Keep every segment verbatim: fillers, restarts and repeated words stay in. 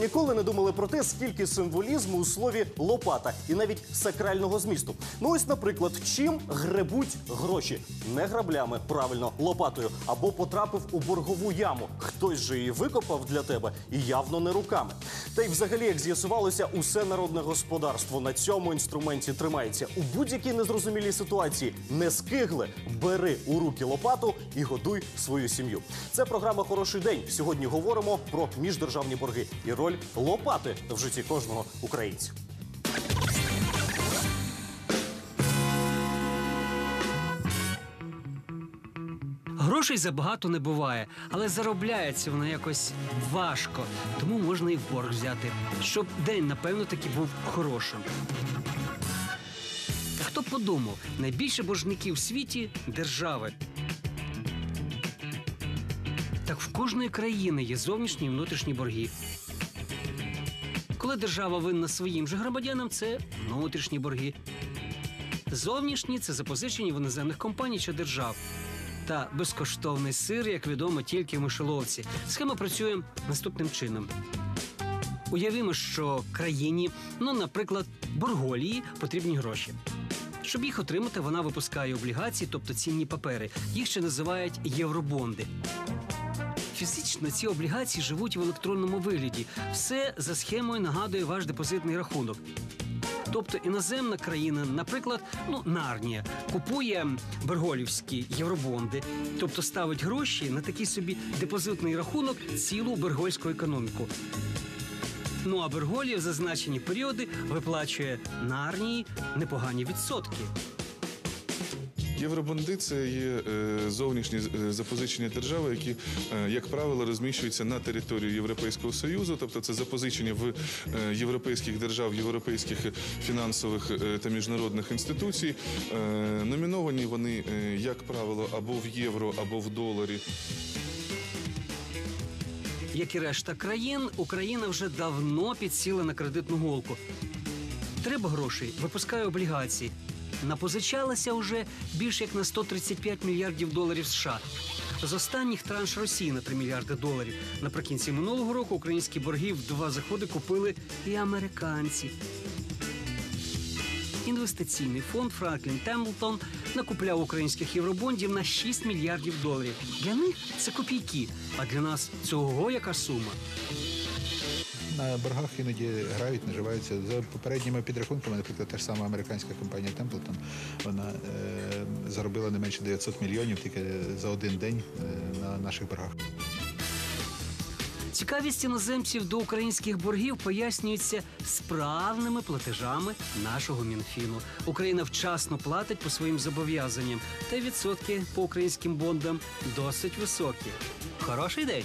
ніколи не думали про те, скільки символізму у слові «лопата» і навіть сакрального змісту? Ну ось, наприклад, чим гребуть гроші? Не граблями, правильно, лопатою. Або потрапив у боргову яму. Хтось же її викопав для тебе і явно не руками. Та й взагалі, як з'ясувалося, усе народне господарство на цьому інструменті тримається. У будь-якій незрозумілій ситуації не скигли, бери у руки лопату і годуй свою сім'ю. Це програма «Хороший день». Сьогодні говоримо про міждержавні борги і роль лопати в житті кожного українця. Грошей забагато не буває, але заробляється вона якось важко. Тому можна і в борг взяти, щоб день, напевно, таки був хорошим. Хто б подумав, найбільше боржників в світі – держави. Так в кожної країни є зовнішні і внутрішні борги. Коли держава винна своїм же громадянам – це внутрішні борги. Зовнішні – це запозичені в іноземних компаній чи держав. Та безкоштовний сир, як відомо, тільки в мишоловці. Схема працює наступним чином. Уявімо, що країні, ну, наприклад, Борголії, потрібні гроші. Щоб їх отримати, вона випускає облігації, тобто цінні папери. Їх ще називають євробонди. Фізично ці облігації живуть в електронному вигляді. Все за схемою нагадує ваш депозитний рахунок. Тобто іноземна країна, наприклад, ну, Нарнія, купує берголівські євробонди, тобто ставить гроші на такий собі депозитний рахунок цілу бергольську економіку. Ну а Берголія в зазначені періоди виплачує Нарнії непогані відсотки. Євробонди – це є зовнішні запозичення держави, які, як правило, розміщуються на території Європейського Союзу, тобто це запозичення в європейських держав, європейських фінансових та міжнародних інституцій. Номіновані вони, як правило, або в євро, або в доларі. Як і решта країн, Україна вже давно підсіла на кредитну голку. Треба грошей, випускає облігації. Напозичалася вже більше як на сто тридцять п'ять мільярдів доларів США. З останніх транш Росії на три мільярди доларів. Наприкінці минулого року українські борги в два заходи купили і американці. Інвестиційний фонд Франклін Темплтон накупляв українських євробондів на шість мільярдів доларів. Для них це копійки, а для нас цього яка сума? На боргах іноді грають, наживаються. За попередніми підрахунками, наприклад, та ж сама американська компанія Темплтон, вона е, заробила не менше дев'ятсот мільйонів тільки за один день е, на наших боргах. Цікавість іноземців до українських боргів пояснюється справними платежами нашого Мінфіну. Україна вчасно платить по своїм зобов'язанням, та відсотки по українським бондам досить високі. Хороший день!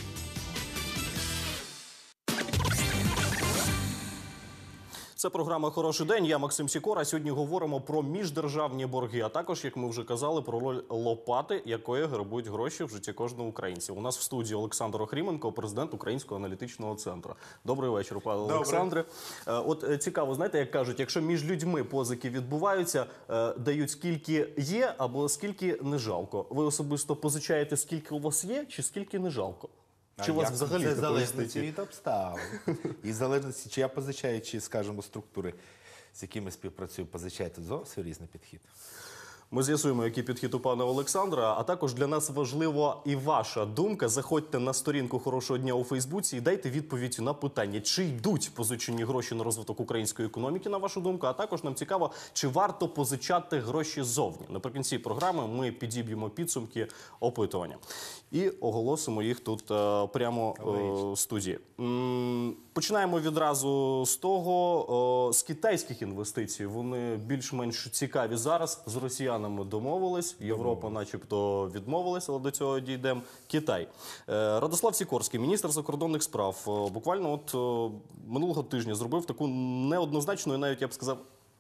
Це програма «Хороший день». Я Максим Сікора. Сьогодні говоримо про міждержавні борги, а також, як ми вже казали, про роль лопати, якою грабують гроші в житті кожного українця. У нас в студії Олександр Охріменко, президент Українського аналітичного центру. Добрий вечір, пане Олександре. От цікаво, знаєте, як кажуть, якщо між людьми позики відбуваються, дають скільки є або скільки не жалко. Ви особисто позичаєте, скільки у вас є, чи скільки не жалко? Чи у вас взагалі це залежить від обставин. І залежності, чи я позичаю, чи, скажімо, структури, з якими співпрацюю, позичаю, тут зовсім різний підхід. Ми з'ясуємо, який підхід у пана Олександра, а також для нас важлива і ваша думка. Заходьте на сторінку «Хорошого дня» у Фейсбуці і дайте відповідь на питання, чи йдуть позичені гроші на розвиток української економіки, на вашу думку, а також нам цікаво, чи варто позичати гроші ззовні. Наприкінці програми ми підіб'ємо підсумки опитування і оголосимо їх тут е, прямо е, в студії. М, починаємо відразу з того, е, з китайських інвестицій. Вони більш-менш цікаві зараз, з росіян ми домовились, Європа начебто відмовилась, але до цього дійдемо. Китай. Радослав Сікорський, міністр закордонних справ, буквально от минулого тижня зробив таку неоднозначну, і навіть, я б сказав,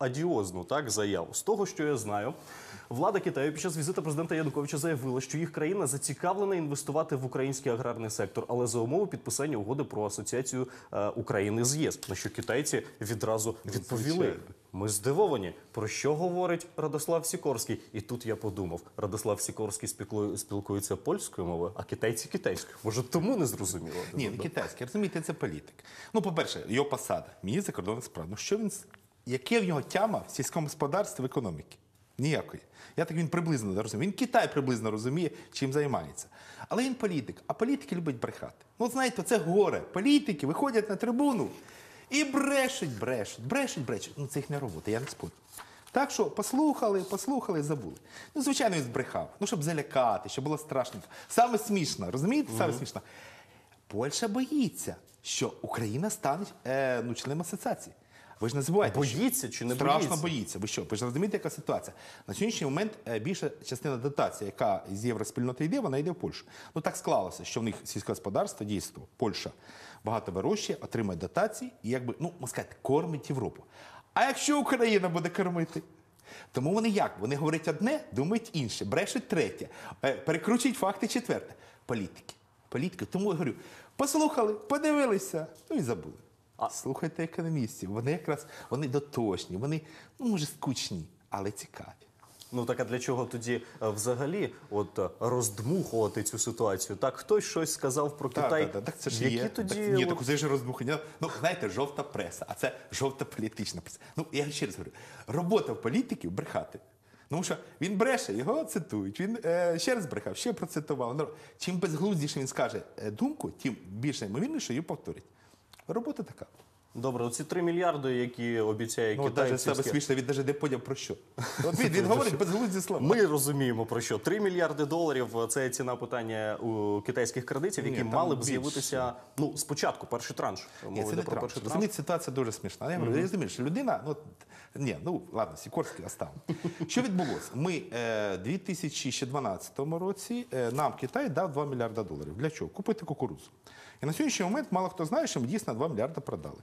адіозну так заяву. З того, що я знаю, влада Китаю під час візиту президента Януковича заявила, що їх країна зацікавлена інвестувати в український аграрний сектор, але за умови підписання угоди про асоціацію е, України з ЄС. На що китайці відразу відповіли: звичайно. ми здивовані. Про що говорить Радослав Сікорський? І тут я подумав: Радослав Сікорський спілкує- спілкується польською мовою, а китайці китайською. Може, тому не зрозуміло? Ні, не китайський, розумієте, це політик. Ну, по-перше, його посада, міністр закордонних справ. Ну, що він, с- яке в нього тяма в сільському господарстві, в економіці? Ніякої. Я так він приблизно розумію. Він Китай приблизно розуміє, чим займається. Але він політик, а політики люблять брехати. Ну, от знаєте, це горе. Політики виходять на трибуну і брешуть, брешуть, брешуть, брешуть. Ну, це їхня робота, я не спорю. Так що послухали, послухали, забули. Ну, звичайно, він збрехав. Ну, щоб залякати, щоб було страшно. Саме смішно, розумієте? Саме смішно. Польща боїться, що Україна стане е, ну, членом асоціації. Ви ж не забувайте. Боїться чи не Страшно боїться? боїться. Ви що? Ви ж розумієте, яка ситуація? На сьогоднішній момент е, більша частина дотації, яка з євроспільноти йде, вона йде в Польщу. Ну так склалося, що в них сільське господарство, дійсно, Польща багато вирощує, отримує дотації і, якби, ну, можна сказати, кормить Європу. А якщо Україна буде кормити? Тому вони як? Вони говорять одне, думають інше, брешуть третє, е, перекручують факти четверте. Політики. Політики. Тому я говорю, послухали, подивилися, ну і забули. А слухайте економістів, вони якраз вони дотошні, вони, ну, може, скучні, але цікаві. Ну так а для чого тоді е, взагалі от е, роздмухувати цю ситуацію? Так, хтось щось сказав про Так, Китай. так, так, так, це ж Які є. тоді Так, ні, от- так це ж розбухання. Ну, знаєте, жовта преса, а це жовта політична преса. Ну, я ще раз говорю, робота в політиків брехати. Тому що він бреше, його цитують. Він е, ще раз брехав, ще процитував. Ну, чим безглуздіше він скаже е, думку, тим більше ймовірніше її повторить. Робота така. Добре, оці три мільярди, які обіцяє Ну, Китай. навіть себе смішно, він навіть не поняв про що. От він, він говорить безглузді слова. Ми розуміємо про що. три мільярди доларів – це ціна питання у китайських кредитів, які Ні, там мали б більше. з'явитися, ну, спочатку, перший транш. Ні, Мова це йде не про Трамп. перший транш. Розумієте, ситуація дуже смішна. Я говорю, я розумію, що людина, ну, ні, ну, ладно, Сікорський оставимо. Що відбулося? Ми е, дві тисячі дванадцятому році, е, нам Китай дав два мільярда доларів. Для чого? Купити кукурудзу. І на сьогоднішній момент мало хто знає, що ми дійсно два мільярда продали.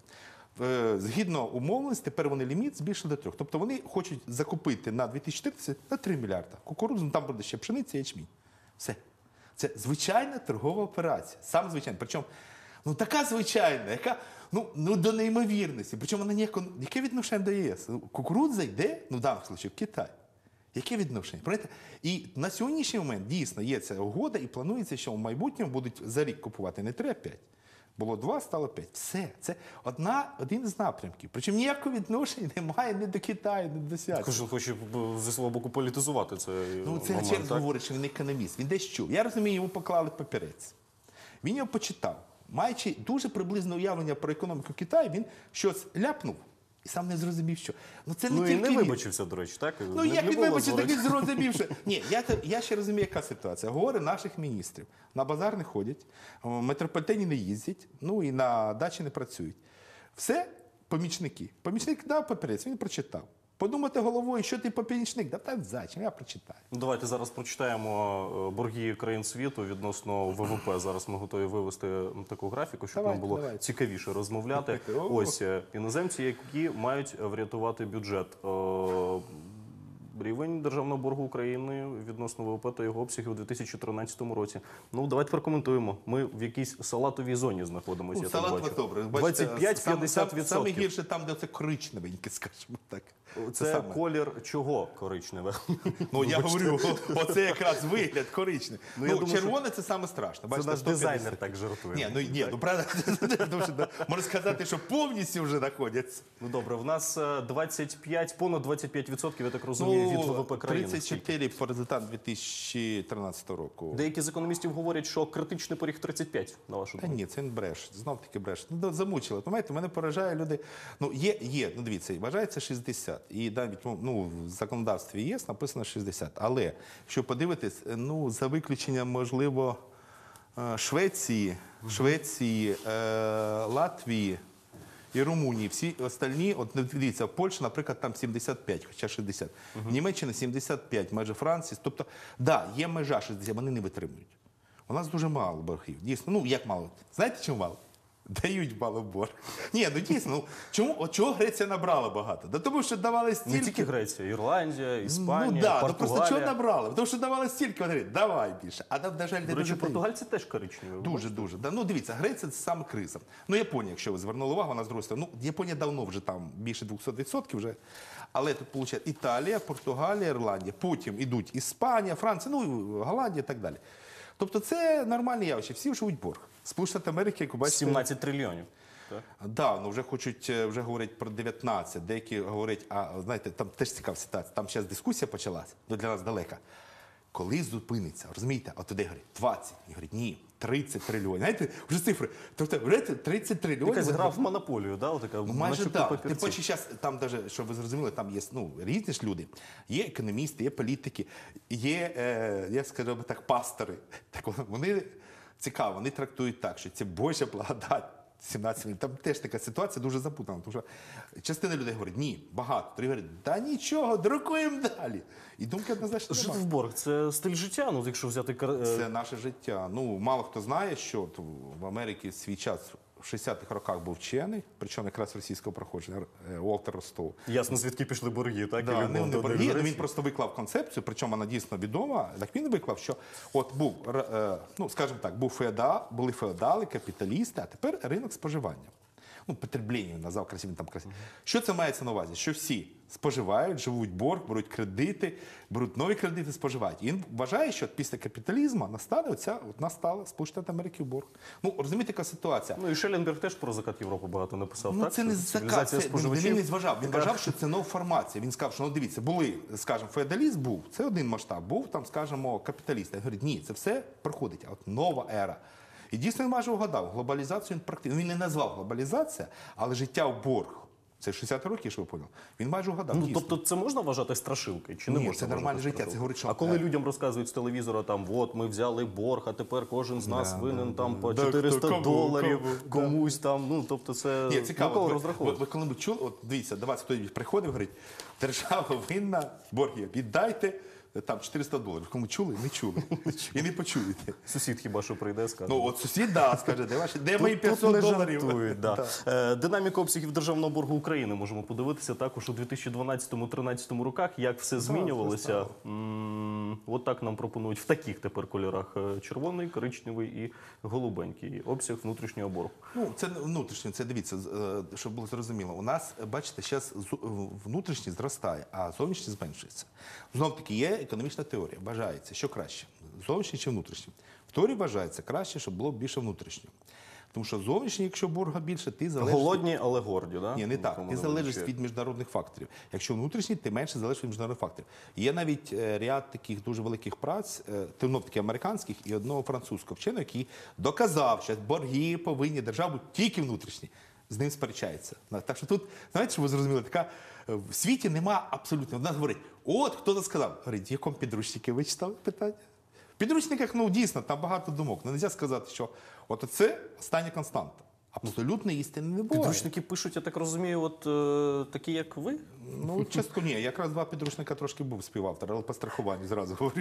Е, Згідно умовленості, тепер вони ліміт збільшили до трьох. Тобто вони хочуть закупити на дві тисячі чотирнадцятий на три мільярда. Кукурудзу, ну, там буде ще пшениця і ячмінь. Все. Це звичайна торгова операція. Саме звичайна. Причому, ну, така звичайна, яка, ну, ну до неймовірності. Причому вона ніяко, яке відношення до ЄС? Ну, кукурудза йде, ну, в даному випадку, в Китай. Яке відношення? Правильно? І на сьогоднішній момент дійсно є ця угода і планується, що в майбутньому будуть за рік купувати не три, а п'ять. Було два, стало п'ять. Все. Це одна, один з напрямків. Причому ніякого відношення немає ні до Китаю, ні до свята. Кожен хоче б, зі свого боку політизувати це. Ну, це момент, через так? говорить, що він економіст. Він десь чув. Я розумію, йому поклали папірець. Він його почитав. Маючи дуже приблизне уявлення про економіку Китаю, він щось ляпнув і сам не зрозумів, що. Ну, це не Ну і тільки не він. вибачився, до речі, так? Ну, Не- як не він було вибачив, так звороту. він зрозумів, що... Ні, я, те- я ще розумію, яка ситуація. Говори наших міністрів. На базар не ходять, в метрополітені не їздять, ну і на дачі не працюють. Все помічники. Помічник дав папірець, він прочитав. Подумати головою, що ти помічник, да так зачем, я прочитаю. Ну, давайте зараз прочитаємо е, борги країн світу відносно ВВП. Зараз ми готові вивести м, таку графіку, щоб Давайте, нам було давайте. цікавіше розмовляти. О. Ось е, іноземці, які мають врятувати бюджет. Е, Рівень державного боргу України відносно ВВП та його обсягів у дві тисячі тринадцятому році. Ну, давайте прокоментуємо. Ми в якійсь салатовій зоні знаходимося, Ну, я так салат бачу. добре. двадцять п'ять - п'ятдесят Саме відсотків. гірше там, де це коричневеньке, скажімо так. Це саме. колір чого коричневе? Ну, я говорю, оце якраз вигляд коричневий. Ну, Ну, я думаю, червоне це саме страшно. Це Бачите, наш сто п'ятдесят. дизайнер так жартує. Ні, ну, ні, ну правда, тому що, да, можна сказати, що повністю вже знаходяться. Ну добре, в нас е, двадцять п'ять, понад двадцять п'ять відсотків, я так розумію, від ВВП країни. тридцять чотири по результатам дві тисячі тринадцятого року. Деякі з економістів говорять, що критичний поріг тридцять п'ять, на вашу Та думку. ні, це не бреш. Знов таки бреш. Ну, да, замучили. Понимаєте, мене поражає люди. Ну, є, є, ну дивіться, вважається шістдесят. І навіть ну, в законодавстві ЄС написано шістдесят. Але, якщо подивитись, ну, за виключенням, можливо, е, Швеції, Швеції, е, Латвії і Румунії, всі остальні, от дивіться, Польща, наприклад, там сімдесят п'ять, хоча шістдесят. Німеччина сімдесят п'ять, майже Франція. Тобто, да, є межа шістдесят, вони не витримують. У нас дуже мало боргів. Дійсно, ну як мало? Знаєте, чому мало? дають мало борг. Ні, ну дійсно, ну, чому, от чого Греція набрала багато? Да тому що давали стільки. Не тільки Греція, Ірландія, Іспанія, ну, да, ну Португалія. просто чого набрали? Тому що давали стільки, вони говорять, давай більше. А нам, на жаль, не До речі, дуже дають. португальці теж коричневі. Дуже, дуже. Да. Ну, дивіться, Греція – це саме криза. Ну, Японія, якщо ви звернули увагу, вона з другої сторони. Ну, Японія давно вже там більше двісті відсотків вже. Але тут, виходить, Італія, Португалія, Ірландія. Потім ідуть Іспанія, Франція, ну, Голландія і так далі. Тобто це нормальне явище. Всі живуть борг. Сполучені Штати Америки, як ви бачите... сімнадцять трильйонів. Так. Да, ну вже хочуть, вже говорять про дев'ятнадцять, деякі говорять, а знаєте, там теж цікава ситуація, там зараз дискусія почалась, ну для нас далека. Коли зупиниться, розумієте, а туди говорять двадцять, і говорять, ні, тридцять трильйонів. Знаєте, вже цифри. Тобто, знаєте, тридцять трильйонів. Якась гра в монополію, да? Отака, Ну, майже начебто так. папірці. Тим паче зараз, там даже, щоб ви зрозуміли, там є ну, різні ж люди. Є економісти, є політики, є, е, я скажу би так, пастори. Так вони цікаво, вони трактують так, що це Божа благодать. сімнадцять мільйонів. Там теж така ситуація дуже запутана, тому що частина людей говорить, ні, багато. Три говорять, да нічого, друкуємо далі. І думка однозначно Жити немає. в борг – це стиль життя, ну, якщо взяти... кар- е, Це наше життя. Ну, мало хто знає, що от в Америці свій час в шістдесятих роках був вчений, причому якраз російського проходження, е, Уолтер Ростов. Ясно, звідки пішли борги, так? Да, І не, любов не до борги, Греції. він просто виклав концепцію, причому вона дійсно відома. Так він виклав, що от був, е, ну скажімо так, був феодал, були феодали, капіталісти, а тепер ринок споживання. Ну, потреблення він назвав красивим там красивим. Що це мається на увазі? Що всі споживають, живуть борг, беруть кредити, беруть нові кредити, споживають. І він вважає, що після капіталізму настане оця, от настала Сполучені Штати Америки в борг. Ну, розумієте, яка ситуація? Ну і Шелленберг теж про закат Європи багато написав, Ну, так? це не Що закат, цивілізація це, він, споживачів. він не зважав. Він вважав, що це нова формація. Він сказав, що ну дивіться, були, скажімо, феодалізм був, це один масштаб, був там, скажімо, капіталіст. Він говорить, ні, це все проходить, а от нова ера. І дійсно він майже вгадав, глобалізацію він практично, він не назвав глобалізація, але життя в борг. Це шістдесят років, що ви поняли. Він майже вгадав. Ну, дійсно. тобто це можна вважати страшилкою? Чи не Ні, можна це вважати нормальне життя, страшилкою? це говорить, що- А коли людям розказують з телевізора, там, от, ми взяли борг, а тепер кожен з нас Да, винен да, там да. по Да, чотириста хто, кому, доларів, кому, да. комусь там, ну, тобто це Ні, на цікаво. кого Ви, ви, розраховувати? ви коли ви чули, от дивіться, до вас хтось приходив, говорить, держава винна, борг є, віддайте там чотириста доларів. Кому чули? Не чули. І не почуєте. Сусід хіба що прийде, скаже. Ну, от сусід, да, скаже, де ваші, де Тут- мої тут п'ятсот не доларів? жартують, да. Да. Е, Динаміка обсягів державного боргу України можемо подивитися також у дві тисячі дванадцятому-тринадцятому роках, як все змінювалося. зростало. М, От так нам пропонують в таких тепер кольорах: е, червоний, коричневий і голубенький обсяг внутрішнього боргу. Ну, це внутрішнє, це дивіться, з- е, щоб було зрозуміло. У нас, е, бачите, зараз внутрішній зростає, а зовнішній зменшується. Знов таки є економічна теорія. Вважається, що краще, зовнішній чи внутрішній. В теорії вважається краще, щоб було більше внутрішнього. Тому що зовнішній, якщо борга більше, ти залежиш... Голодні, але горді, да? Ні, не Ну, так. тому Ти не залежиш вище. від міжнародних факторів. Якщо внутрішній, ти менше залежиш від міжнародних факторів. Є навіть е, ряд таких дуже великих праць, е, таки американських і одного французького вченого, який доказав, що борги повинні держави бути тільки внутрішні. З ним сперечається. На- Так що тут, знаєте, що ви зрозуміли, така е, в світі нема абсолютно. Вона говорить, от хто то сказав. Говорить, в якому підручнику ви читали питання? В підручниках, ну дійсно, там багато думок. Ну, не можна сказати, що от це остання константа. Абсолютної істини не буває. Підручники пишуть, я так розумію, от е, такі, як ви? Ну, часто ні. Якраз два підручника трошки був співавтор, але по страхуванню зразу говорю.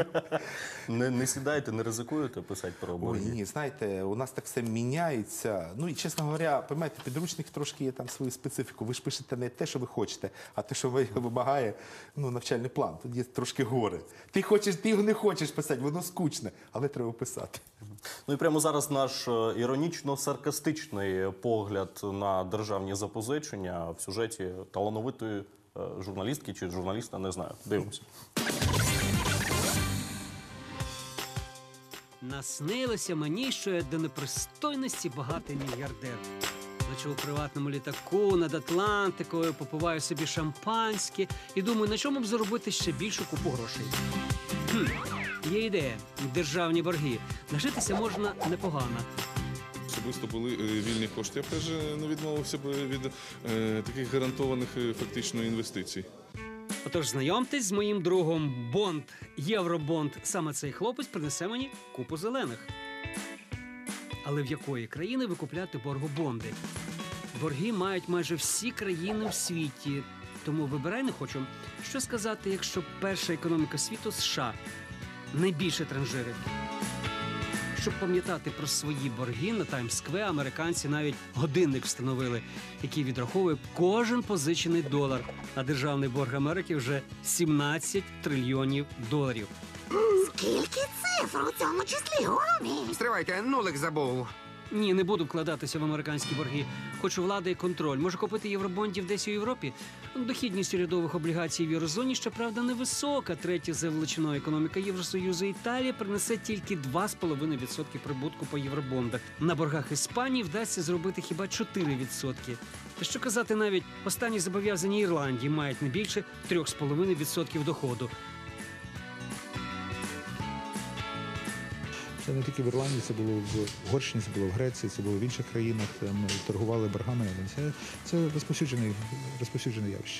Не, не сідаєте, не ризикуєте писати про Ой, борги? ні, знаєте, у нас так все міняється. Ну і чесно говоря, пам'ятаєте, підручник трошки є там свою специфіку. Ви ж пишете не те, що ви хочете, а те, що ви вимагає ну, навчальний план. Тут є трошки горе. Ти хочеш, ти його не хочеш писати, воно скучне, але треба писати. Ну і прямо зараз наш е, іронічно-саркастичний погляд на державні запозичення в сюжеті талановитої е, журналістки чи журналіста, не знаю. Дивимося. Наснилося мені, що я до непристойності багатий мільярдер. Наче у приватному літаку над Атлантикою попиваю собі шампанське і думаю, на чому б заробити ще більшу купу грошей. Хм, є ідея. Державні борги. Нажитися можна непогано. Особисто були е, вільні кошти. Я б теж е, не відмовився б від е, таких гарантованих е, фактично інвестицій. Отож, знайомтесь з моїм другом Бонд, Євробонд. Саме цей хлопець принесе мені купу зелених. Але в якої країни викупляти боргобонди? Борги мають майже всі країни в світі. Тому вибирай не хочу. Що сказати, якщо перша економіка світу – США? Найбільше транжирить. Щоб пам'ятати про свої борги, на Таймс-сквер американці навіть годинник встановили, який відраховує кожен позичений долар. А державний борг Америки вже сімнадцять трильйонів доларів. Скільки цифр у цьому числі, Гомі? Стривайте, нулик забув. Ні, не буду вкладатися в американські борги. Хочу влади і контроль. Можу купити євробондів десь у Європі? Дохідність урядових облігацій в Єврозоні, щоправда, невисока. Третя за величиною економіка Євросоюзу Італія принесе тільки два з половиною відсотки прибутку по євробондах. На боргах Іспанії вдасться зробити хіба чотири відсотки. Та що казати, навіть останні зобов'язання Ірландії мають не більше трьох з половиною відсотків доходу. Це не тільки в Ірландії, це було в Угорщині, це було в Греції, це було в інших країнах. Там торгували боргами. Це, це розповсюджене, розповсюджене явище.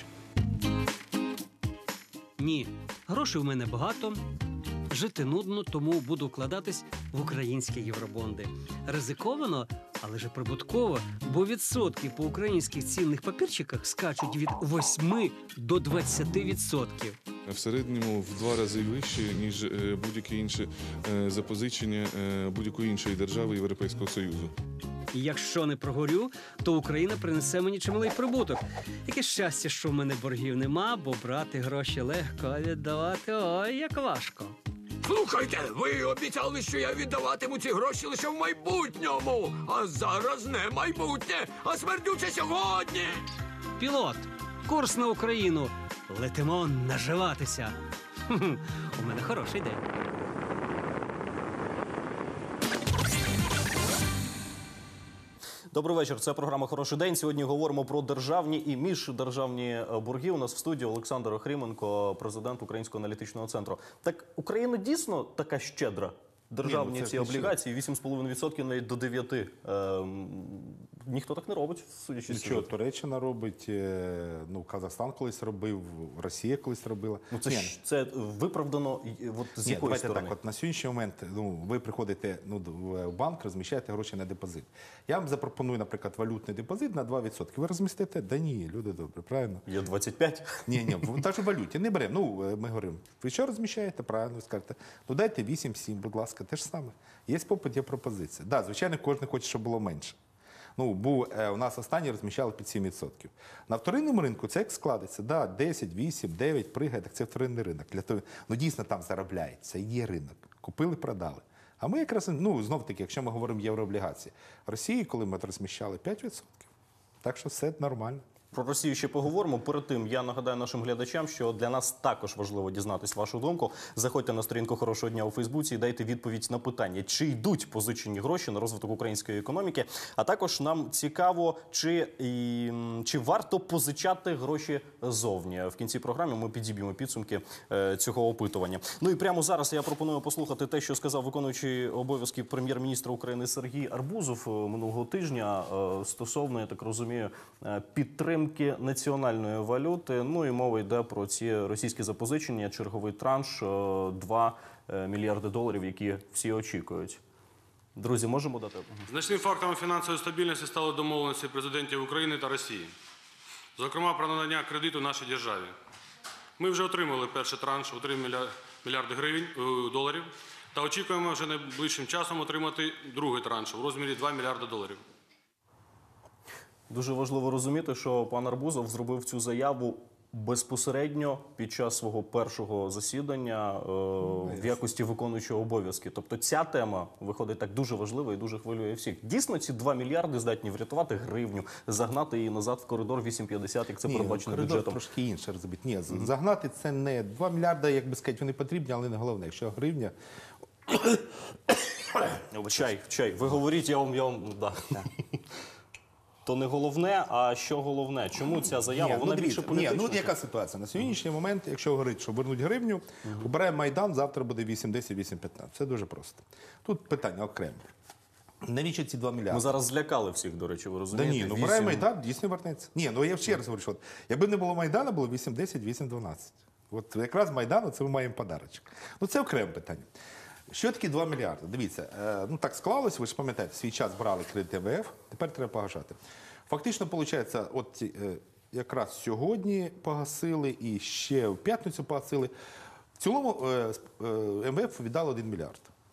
Ні, грошей у мене багато, жити нудно, тому буду вкладатись в українські євробонди. Ризиковано, але ж прибутково, бо відсотки по українських цінних папірчиках скачуть від восьми до двадцяти відсотків. В середньому в два рази вище, ніж е, будь-які інші е, запозичення е, будь-якої іншої держави Європейського Союзу. І якщо не прогорю, то Україна принесе мені чималий прибуток. Яке щастя, що в мене боргів нема, бо брати гроші легко, а віддавати ой, як важко. Слухайте, ви обіцяли, що я віддаватиму ці гроші лише в майбутньому. А зараз не майбутнє, а смердюче сьогодні. Пілот, курс на Україну. Летимо наживатися. Хм-хм, у мене хороший день. Добрий вечір. Це програма «Хороший день». Сьогодні говоримо про державні і міждержавні борги. У нас в студії Олександр Охріменко, президент Українського аналітичного центру. Так Україна дійсно така щедра? Державні Ні, ну, це ці ж облігації вісім з половиною відсотків навіть до дев'яти. Ем, ніхто так не робить, судячи з Нічого, сюжету. Туреччина робить, е, ну, Казахстан колись робив, Росія колись робила. Ну, це, Ні, ж, це виправдано і- от з Ні, якої давайте сторони? так, от на сьогоднішній момент ну, ви приходите ну, в банк, розміщаєте гроші на депозит. Я вам запропоную, наприклад, валютний депозит на два відсотки. Ви розмістите? Да ні, люди добре, правильно? Є двадцять п'ять. Ні, ні, в навіть в валюті не беремо. Ну, ми говоримо, ви що розміщаєте? Правильно, ви скажете. Ну дайте вісім-сім, будь ласка, те ж саме. Є попит, є пропозиція. Так, да, звичайно, кожен хоче, щоб було менше. Ну, був, е, у нас останні розміщали під сім відсотків. На вторинному ринку це як складеться. Да, десять, вісім, дев'ять пригає, так це вторинний ринок. Для того, ну, дійсно там заробляється, є ринок. Купили, продали. А ми якраз, ну, знов-таки, якщо ми говоримо єврооблігації, Росії, коли ми розміщали п'ять відсотків. Так що все нормально. Про Росію ще поговоримо. Перед тим я нагадаю нашим глядачам, що для нас також важливо дізнатись вашу думку. Заходьте на сторінку «Хорошого дня» у Фейсбуці і дайте відповідь на питання, чи йдуть позичені гроші на розвиток української економіки. А також нам цікаво, чи, і, чи варто позичати гроші зовні. В кінці програми ми підіб'ємо підсумки е, цього опитування. Ну і прямо зараз я пропоную послухати те, що сказав виконуючий обов'язки прем'єр-міністра України Сергій Арбузов е, минулого тижня е, стосовно, я так розумію, е, підтримки національної валюти. Ну і мова йде про ці російські запозичення, черговий транш, два мільярди доларів, які всі очікують. Друзі, можемо дати? Значним фактором фінансової стабільності стали домовленості президентів України та Росії. Зокрема, про надання кредиту нашій державі. Ми вже отримали перший транш у три мільярди гривень, доларів та очікуємо вже найближчим часом отримати другий транш у розмірі два мільярди доларів. Дуже важливо розуміти, що пан Арбузов зробив цю заяву безпосередньо під час свого першого засідання е, в якості виконуючого обов'язки. Тобто ця тема виходить так дуже важлива і дуже хвилює всіх. Дійсно, ці два мільярди здатні врятувати гривню, загнати її назад в коридор вісім п'ятдесят, як це Ні, передбачено коридор бюджетом. трошки інше розбити. Ні, mm-hmm. загнати це не два мільярди, як би сказати, вони потрібні, але не головне. Якщо гривня... Чай, чай. Ви говоріть, я вам... Я вам... Да. То не головне, а що головне? Чому ця заява? Ні, Вона ну, більше дивіться, політична. Ні, ну яка ситуація? На сьогоднішній момент, якщо говорити, що вернуть гривню, uh-huh. обирає Майдан, завтра буде вісім десять, вісім п'ятнадцять. Це дуже просто. Тут питання окреме. Навіщо ці два мільярди? Ми зараз злякали всіх, до речі, ви розумієте? Да ні, ну Вісім- обирає Майдан, дійсно вернеться. Ні, ну я ще раз говорю, що от, якби не було Майдану, було вісім десять, вісім дванадцять. От якраз Майдану це ми маємо подарочок. Ну це окреме питання. Що таке два мільярди? Дивіться, е, ну так склалось, ви ж пам'ятаєте, свій час брали кредит М В Ф, тепер треба погашати. Фактично, виходить, от е, якраз сьогодні погасили і ще в п'ятницю погасили. В цілому е, е, М В Ф віддало один мільярд.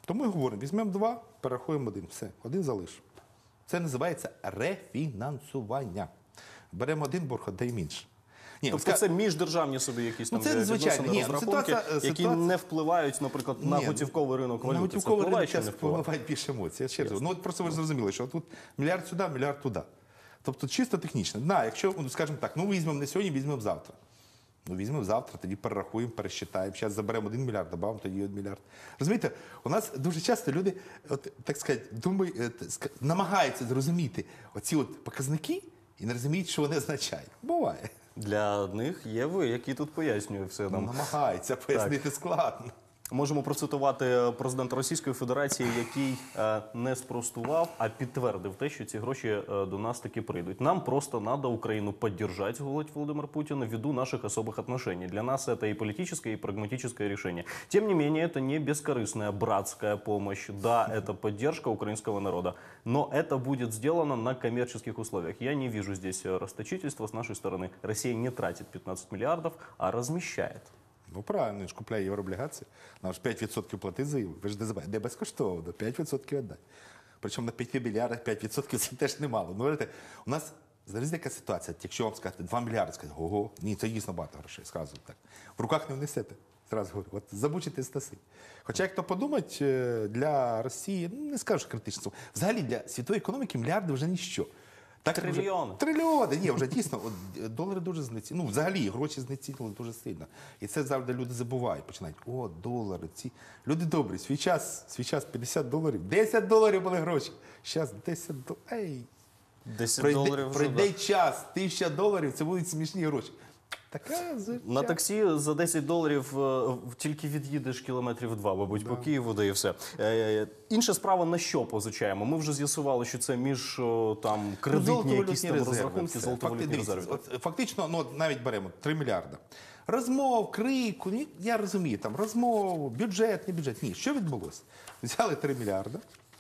Тому ми говоримо, візьмемо два, перерахуємо один. Все, один залишимо. Це називається рефінансування. Беремо один борг, віддаємо інший. Ні, Тобто це міждержавні собі якісь там Ну, це звичайно. відносини, Ні, ну, розрахунки, ситуація- які ситуація- не впливають, наприклад, на Ні, готівковий ринок На валюти. готівковий Це впливає ринок чи не зараз впливає? впливають більше емоцій. Я ще раз. Ну, от просто ви ж зрозуміли, що тут мільярд сюди, мільярд туди. Тобто чисто технічно. На, якщо, ну, скажімо так, ну візьмемо не сьогодні, візьмемо завтра. Ну, візьмемо завтра, тоді перерахуємо, пересчитаємо. Зараз заберемо один мільярд, додамо тоді один мільярд. Розумієте, у нас дуже часто люди, от, так сказати, думають, е, т- ска- намагаються зрозуміти оці от показники і не розуміють, що вони означають. Буває. Для них є ви, які тут пояснюють все Ну, там. намагаються пояснити складно. Можемо процитувати президента Російської Федерації, який е, не спростував, а підтвердив те, що ці гроші е, до нас таки прийдуть. Нам просто надо Украину поддержать, говорит Владимир Путин, ввиду наших особых отношений. Для нас это и политическое, и прагматическое решение. Тем не менее, это не бескорыстная братская помощь. Да, это поддержка украинского народа, но это будет сделано на коммерческих условиях. Я не вижу здесь э, расточительства с нашей стороны. Россия не тратит пятнадцать миллиардов, а размещает. Ну, правильно, він ж купляє єврооблігації, нам ж п'ять відсотків плати за їх. Ви ж не забувайте, не безкоштовно, п'ять відсотків віддай. Причому на п'яти мільярдах п'ять відсотків це теж немало. Ну, говорите, у нас зараз яка ситуація, якщо вам сказати два мільярди, сказати, ого, ні, це дійсно багато грошей, зразу так. В руках не внесете, зразу говорю, от забучите стаси. Хоча, як то подумать, для Росії, ну, не скажу, що критично, взагалі для світової економіки мільярди вже ніщо. Так, Трильйони. Вже, трильйони. Ні, вже дійсно, от, долари дуже знецінили. Ну, взагалі, гроші знецінили дуже сильно. І це завжди люди забувають. Починають, о, долари, ці. Люди добрі, свій час, свій час п'ятдесят доларів. десять доларів були гроші. Зараз десять доларів. Ей. десять Пройде, доларів вже, пройде да. час, тисяча доларів, це будуть смішні гроші. Така звичайна. На таксі за десять доларів е, тільки від'їдеш кілометрів два, мабуть, по Києву, да і все. Е, інша справа, на що позичаємо? Ми вже з'ясували, що це між о, там кредитні якісь там розрахунки, золотовалютні резерви. От, фактично, ну, от навіть беремо три мільярди. Розмов, крику, ні, я розумію, там розмову, бюджет, не бюджет. Ні, що відбулося? Взяли три мільярди,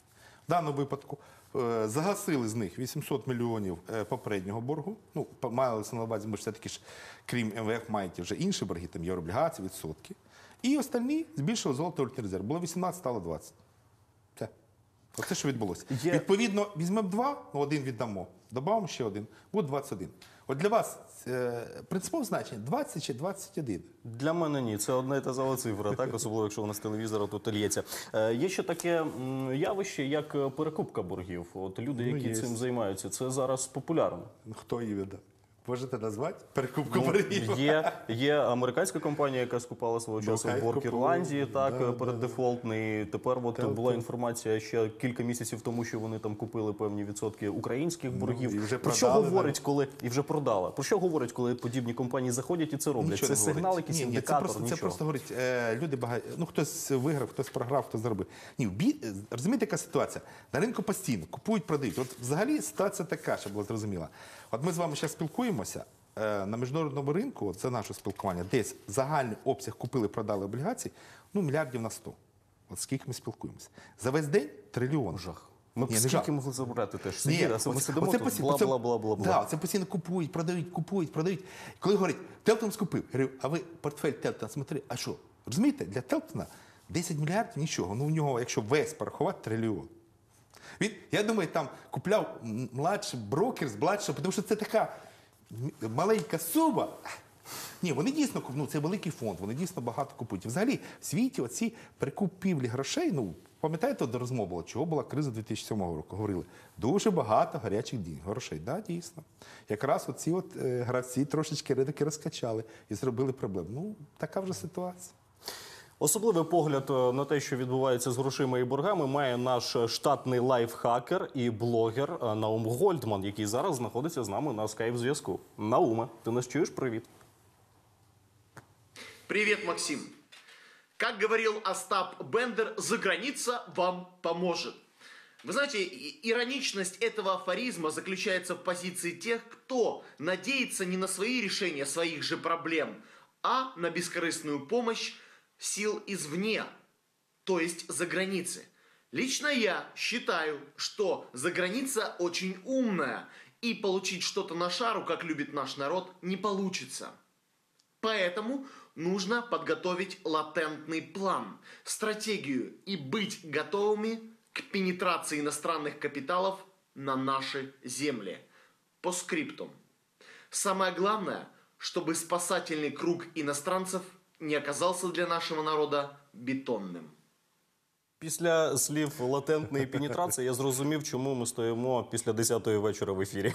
в даному випадку, е, загасили з них вісімсот мільйонів е, попереднього боргу. Ну, по- малося на увазі, ми ж все-таки ж, крім ем ве еф, маєте вже інші борги, там єврооблігації, відсотки. І остальні збільшили золотовалютний резерв. Було вісімнадцять, стало двадцять. Все. Оце, що відбулося. Є- Відповідно, візьмемо два, ну один віддамо, додамо ще один, буде двадцять один. От для вас е, принципове значення двадцять чи двадцять один? Для мене ні, це одна і та сама цифра, так, особливо якщо вона з телевізора тут лється. Е, є ще таке м, явище, як е, перекупка боргів. От люди, Ну, які є. цим займаються, це зараз популярно. Ну, хто її віддав? Можете назвати? Перекупку Ну, боргів? є, є американська компанія, яка скупала свого часу хай борг купує. Ірландії, так, Да, переддефолтний. Тепер от Так, була так. інформація ще кілька місяців тому, що вони там купили певні відсотки українських боргів. і вже Про що продали, говорить, коли і вже продала? Про що говорить, коли подібні компанії заходять і це роблять? Нічого Це не говорить. сигнал, якийсь Ні, ні, індикатор, це просто, нічого. Це просто говорить, е, люди багато, ну хтось виграв, хтось програв, хтось заробив. Ні, в бі... розумієте, яка ситуація? На ринку постійно купують, продають. От взагалі ситуація така, щоб було зрозуміло. От ми з вами зараз спілкуємося, е, на міжнародному ринку, от це наше спілкування, десь загальний обсяг купили-продали облігацій, ну мільярдів на сто. От скільки ми спілкуємося. За весь день трильйон. Жах. Ми б Ні, не скільки жах. могли забрати теж? Ні, Сиділи, а ми оце- сидимо оце тут, постійно- бла, оце- бла, бла, бла, бла. Да, це постійно купують, продають, купують, продають. Коли говорять, Телтон скупив, я говорю, а ви портфель Телтона смотри, а що? Розумієте, для Телтона десять мільярдів нічого. Ну у нього, якщо весь порахувати, трильйон. Він, я думаю, там купляв м, младший брокер з младшого, тому що це така м- маленька сума. Ні, вони дійсно куп- ну, це великий фонд, вони дійсно багато купують. І взагалі в світі оці прикупівлі грошей, ну, пам'ятаєте, до розмови було, чого була криза дві тисячі сьомого року? Говорили, дуже багато гарячих дій, грошей. Да, дійсно. Якраз оці от, е, гравці трошечки ринки розкачали і зробили проблему. Ну, така вже ситуація. Особливий погляд е, на те, що відбувається з грошима і боргами, має наш штатний лайфхакер і блогер е, Наум Гольдман, який зараз знаходиться з нами на скайп-зв'язку. Науме, ти нас чуєш? Привіт. Привет, Максим. Как говорил Остап Бендер, заграница вам поможет. Вы знаете, и- ироничность этого афоризма заключается в позиции тех, кто надеется не на свои решения своих же проблем, а на бескорыстную помощь сил извне, то есть за границей. Лично я считаю, что заграница очень умная, и получить что-то на шару, как любит наш народ, не получится. Поэтому нужно подготовить латентный план, стратегию и быть готовыми к пенетрации иностранных капиталов на наши земли. По скриптум. Самое главное, чтобы спасательный круг иностранцев не оказался для нашего народа бетонным. Після слів латентної пенетрації я зрозумів, чому ми стоїмо після десятої вечора в ефірі.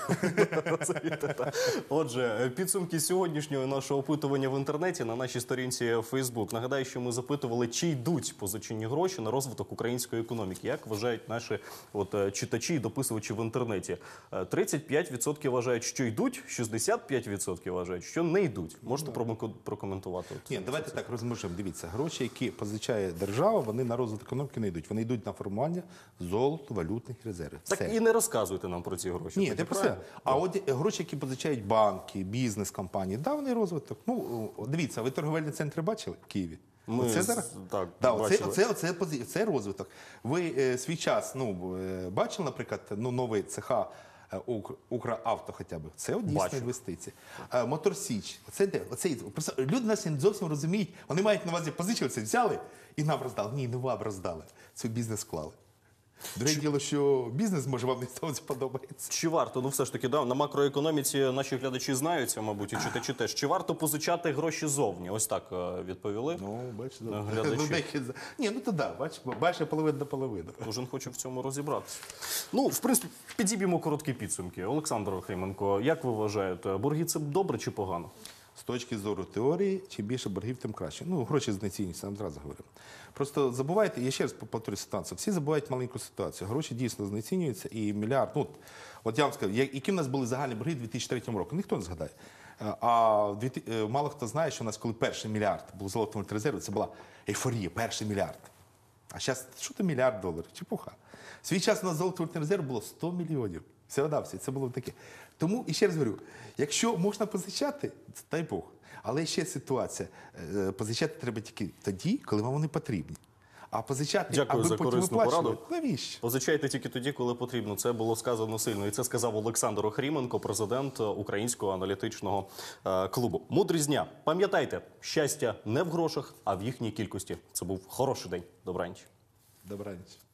Отже, підсумки сьогоднішнього нашого опитування в інтернеті на нашій сторінці Facebook. Нагадаю, що ми запитували, чи йдуть позичені гроші на розвиток української економіки. Як вважають наші от, читачі і дописувачі в інтернеті? тридцять п'ять відсотків вважають, що йдуть, шістдесят п'ять відсотків вважають, що не йдуть. Можете промоко- прокоментувати? От, Ні, давайте так розмежемо. Дивіться, гроші, які позичає держава, вони на розвиток економіки не йдуть. Вони йдуть на формування золото, валютних резервів. Так Все. і не розказуйте нам про ці гроші. Ні, Тоді це про це. правильно? А от е, гроші, які позичають банки, бізнес-компанії, да, вони розвиток. Ну, о, дивіться, ви торговельні центри бачили в Києві? Ми Оце з- зараз? так, да, оце, бачили. оце, оце, пози- це розвиток. Ви е, свій час ну, е, бачили, наприклад, ну, новий цеха е, Ук- Украавто хоча б? Це от дійсно Бачу. інвестиції. Е, Моторсіч. Оце де? Оце, просто люди нас не зовсім розуміють. Вони мають на увазі позичили це, взяли і нам роздали. Ні, не вам роздали. Це в бізнес вклали. Друге діло, що бізнес, може, вам не зовсім подобається. Чи варто, ну все ж таки, да, на макроекономіці наші глядачі знаються, мабуть, і читачі теж. Чи варто позичати гроші зовні? Ось так е, відповіли. Ну, бачите, Ну, ну, глядачі. деякі за- ні, ну то да, бачиш, бачиш половина до половини. Кожен хоче в цьому розібратися. Ну, в принципі, підіб'ємо короткі підсумки. Олександр Охрименко, як ви вважаєте, борги це добре чи погано? З точки зору теорії, чим більше боргів, тим краще. Ну, гроші знецінюються, я вам одразу говорю. Просто забувайте, я ще раз повторю ситуацію, всі забувають маленьку ситуацію. Гроші дійсно знецінюються і мільярд, ну, от, от я вам скажу, я- які в нас були загальні борги у дві тисячі третьому році, ніхто не згадає. Е, А в дві ти- е, мало хто знає, що у нас, коли перший мільярд був золотим резерву, це була ейфорія, перший мільярд. А зараз, що то мільярд доларів? Чепуха. В свій час у нас золотий резерв було сто мільйонів. Все одався, це було таке. Тому, і ще раз говорю, якщо можна позичати, це дай Бог. Але ще ситуація, е, позичати треба тільки тоді, коли вам вони потрібні. А позичати, Дякую аби за потім корисну виплачували, пораду. навіщо? Позичайте тільки тоді, коли потрібно. Це було сказано сильно. І це сказав Олександр Охріменко, президент Українського аналітичного е, клубу. Мудрість дня. Пам'ятайте, щастя не в грошах, а в їхній кількості. Це був хороший день. Добраніч. Добраніч.